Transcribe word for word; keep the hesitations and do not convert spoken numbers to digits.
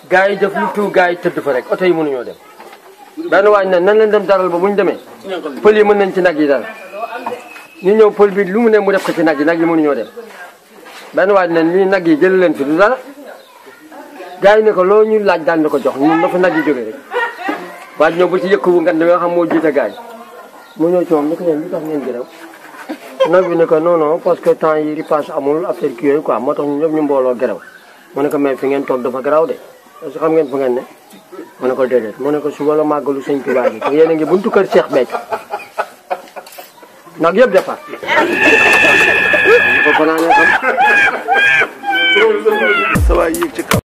gars yi def lu tout gars yi tëdd fa rek oto yi mënuñoo dem benn waaj na nan leen dem daral ba bu ñu demee pël yi mën nañ ci nag yi dara ñu ñëw pël bi lu mu ne mu def ko ci nag yi nag yi mënuñoo dem benn waaj na lii nag yi jël leen fi du dara gars yi ne ko loo ñu laaj daan na ko jox ñun na fa nag yi jógee rek waaj ñëw ba ci yëkk bu ngan nga xam moo jiite gars yi mu ñëw ci moom ni ko yéen li tax ngeen gërëw nag bi ne ko non non parce que temps yi ripaas amul affaire kii yooyu quoi moo tax ñu ñëpp ñu mbooloo gërëw mu ne ko mais fi ngeen toog dafa garaaw de parce que xam ngeen fu ngeen ne mu ne ko déedéet mu ne ko suba la màggalu sëñ Tuubaa gi te yéen a ngi buntu kër Cheikh Béthio nag yëpp départ ko fanaanee xam sa waay yéeg ci kaw